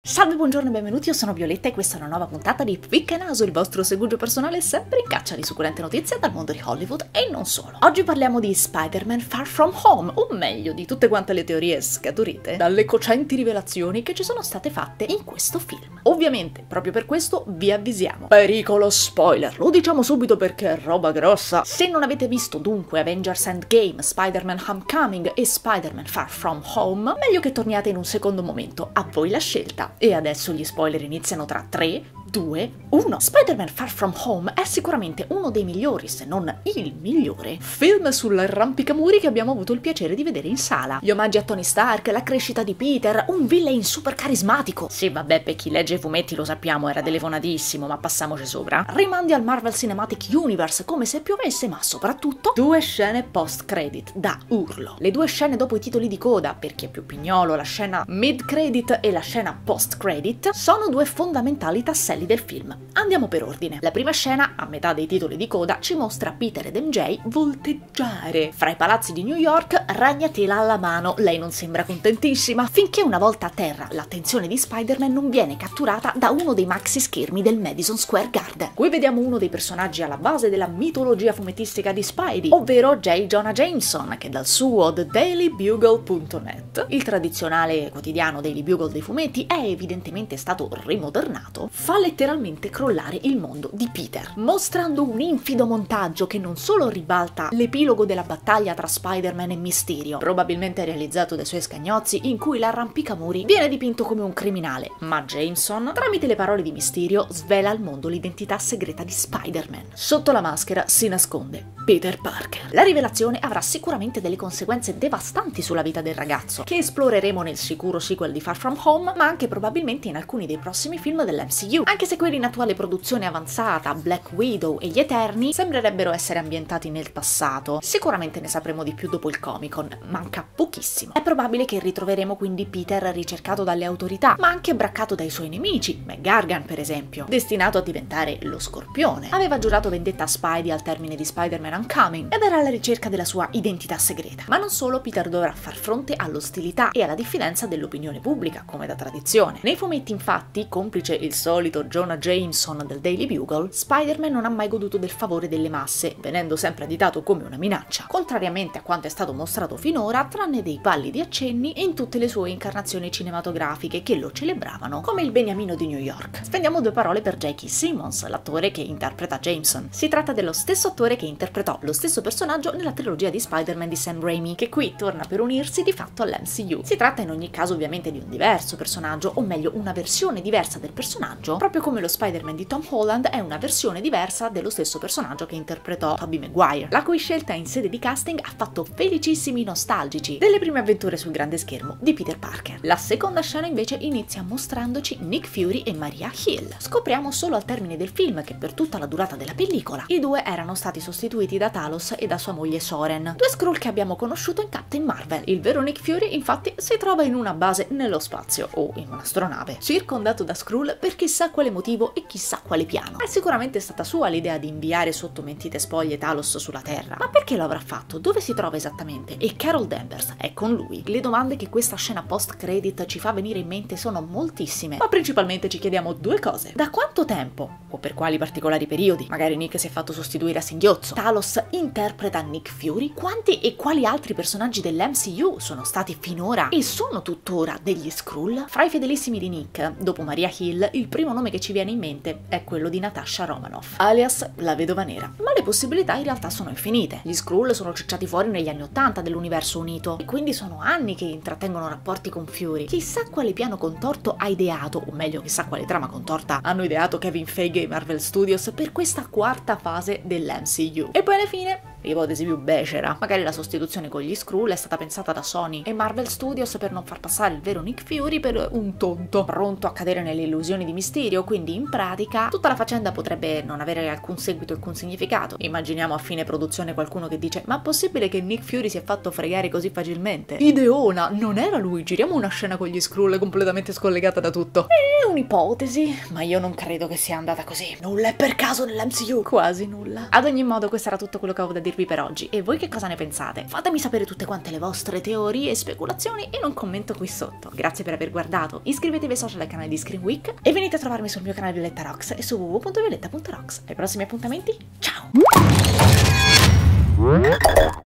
Salve, buongiorno e benvenuti, io sono Violetta e questa è una nuova puntata di Pic e Naso, il vostro segugio personale sempre in caccia di succulente notizie dal mondo di Hollywood e non solo. Oggi parliamo di Spider-Man Far From Home, o meglio di tutte quante le teorie scaturite dalle cocenti rivelazioni che ci sono state fatte in questo film. Ovviamente, proprio per questo vi avvisiamo. Pericolo spoiler, lo diciamo subito perché è roba grossa. Se non avete visto dunque Avengers Endgame, Spider-Man Homecoming e Spider-Man Far From Home, meglio che torniate in un secondo momento, a voi la scelta. E adesso gli spoiler iniziano tra 3, 2, 1. Spider-Man Far From Home è sicuramente uno dei migliori, se non il migliore, film sull'arrampicamuri che abbiamo avuto il piacere di vedere in sala. Gli omaggi a Tony Stark, la crescita di Peter, un villain super carismatico. Sì, vabbè, per chi legge i fumetti lo sappiamo, era telefonatissimo, ma passamoci sopra. Rimandi al Marvel Cinematic Universe come se piovesse, ma soprattutto 2 scene post-credit da urlo. Le 2 scene dopo i titoli di coda, per chi è più pignolo, la scena mid-credit e la scena post-credit, sono 2 fondamentali tasselli del film. Andiamo per ordine. La prima scena, a metà dei titoli di coda, ci mostra Peter ed MJ volteggiare fra i palazzi di New York, ragnatela alla mano. Lei non sembra contentissima, finché una volta a terra l'attenzione di Spider-Man non viene catturata da uno dei maxi schermi del Madison Square Garden. Qui vediamo uno dei personaggi alla base della mitologia fumettistica di Spidey, ovvero J. Jonah Jameson, che dal suo TheDailyBugle.net, il tradizionale quotidiano Daily Bugle dei fumetti, è evidentemente stato rimodernato, fa letteralmente crollare il mondo di Peter, mostrando un infido montaggio che non solo ribalta l'epilogo della battaglia tra Spider-Man e Mysterio, probabilmente realizzato dai suoi scagnozzi, in cui l'arrampicamuri viene dipinto come un criminale, ma Jameson, tramite le parole di Mysterio, svela al mondo l'identità segreta di Spider-Man. Sotto la maschera si nasconde Peter Parker. La rivelazione avrà sicuramente delle conseguenze devastanti sulla vita del ragazzo, che esploreremo nel sicuro sequel di Far From Home, ma anche probabilmente in alcuni dei prossimi film dell'MCU, anche se quelli in attuale produzione avanzata, Black Widow e Gli Eterni, sembrerebbero essere ambientati nel passato. Sicuramente ne sapremo di più dopo il Comic-Con, manca pochissimo. È probabile che ritroveremo quindi Peter ricercato dalle autorità, ma anche braccato dai suoi nemici, McGargan per esempio, destinato a diventare lo Scorpione. Aveva giurato vendetta a Spidey al termine di Spider-Man Homecoming ed era alla ricerca della sua identità segreta. Ma non solo, Peter dovrà far fronte all'ostilità e alla diffidenza dell'opinione pubblica, come da tradizione. Nei fumetti infatti, complice il solito Jonah Jameson del Daily Bugle, Spider-Man non ha mai goduto del favore delle masse, venendo sempre additato come una minaccia, contrariamente a quanto è stato mostrato finora, tranne dei pallidi accenni in tutte le sue incarnazioni cinematografiche che lo celebravano come il beniamino di New York. Spendiamo 2 parole per J.K. Simmons, l'attore che interpreta Jameson. Si tratta dello stesso attore che interpretò lo stesso personaggio nella trilogia di Spider-Man di Sam Raimi, che qui torna per unirsi di fatto all'MCU. Si tratta in ogni caso ovviamente di un diverso personaggio, o meglio una versione diversa del personaggio, proprio come lo Spider-Man di Tom Holland è una versione diversa dello stesso personaggio che interpretò Tobey Maguire, la cui scelta in sede di casting ha fatto felicissimi nostalgici delle prime avventure sul grande schermo di Peter Parker. La seconda scena invece inizia mostrandoci Nick Fury e Maria Hill. Scopriamo solo al termine del film che per tutta la durata della pellicola i due erano stati sostituiti da Talos e da sua moglie Soren, 2 Skrull che abbiamo conosciuto in Captain Marvel. Il vero Nick Fury infatti si trova in una base nello spazio, o in un'astronave, circondato da Skrull per chissà quale motivo e chissà quale piano. È sicuramente stata sua l'idea di inviare sotto mentite spoglie Talos sulla Terra, ma perché lo avrà fatto? Dove si trova esattamente? E Carol Danvers è con lui? Le domande che questa scena post-credit ci fa venire in mente sono moltissime, ma principalmente ci chiediamo 2 cose. Da quanto tempo, o per quali particolari periodi, magari Nick si è fatto sostituire a singhiozzo, Talos interpreta Nick Fury? Quanti e quali altri personaggi dell'MCU sono stati finora e sono tuttora degli Skrull? Fra i fedelissimi di Nick, dopo Maria Hill, il primo nome che ci viene in mente è quello di Natasha Romanoff, alias la Vedova Nera. Ma le possibilità in realtà sono infinite. Gli Skrull sono cicciati fuori negli anni 80 dell'universo unito, e quindi sono anni che intrattengono rapporti con Fury. Chissà quale piano contorto ha ideato, o meglio chissà quale trama contorta hanno ideato Kevin Feige e Marvel Studios per questa quarta fase dell'MCU. E poi alla fine, ipotesi più becera, magari la sostituzione con gli Skrull è stata pensata da Sony e Marvel Studios per non far passare il vero Nick Fury per un tonto pronto a cadere nelle illusioni di Mysterio, quindi in pratica tutta la faccenda potrebbe non avere alcun seguito e alcun significato. Immaginiamo a fine produzione qualcuno che dice: ma è possibile che Nick Fury si è fatto fregare così facilmente? Ideona, non era lui, giriamo una scena con gli Skrull completamente scollegata da tutto. E un'ipotesi, ma io non credo che sia andata così. Nulla è per caso nell'MCU. Quasi nulla. Ad ogni modo, questo era tutto quello che avevo da dirvi per oggi. E voi che cosa ne pensate? Fatemi sapere tutte quante le vostre teorie e speculazioni in un commento qui sotto. Grazie per aver guardato, iscrivetevi ai social al canale di Screen Week e venite a trovarmi sul mio canale Violetta Rocks e su www.violetta.rocks. Ai prossimi appuntamenti, ciao!